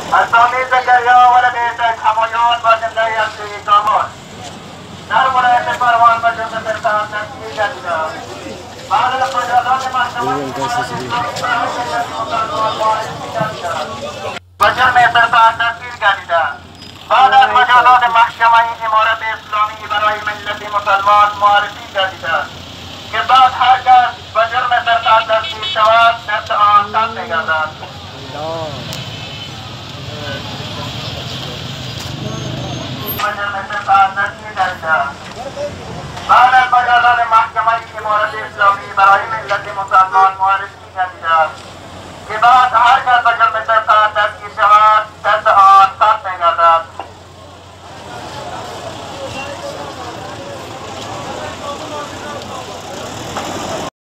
اسامی زکریا ولد عیسی حمایون باشنده اصلی کامل در ولایت پروان و جمله سرطان تشکیل گردیده. بعد از مجازات محکمه و جرم سرطان تشکیل گردیده. بعد از مجازات محکمه امارت اسلامی برای ملت مسلمان معرفی گردیده که بعد هر کس به جرم سرطان تشکیل شود دست آن تنگ می‌گردد. بعد از مجازات محکمه امارت اسلامی برای ملت مسلمان معرفی گردیده که بعد هر کس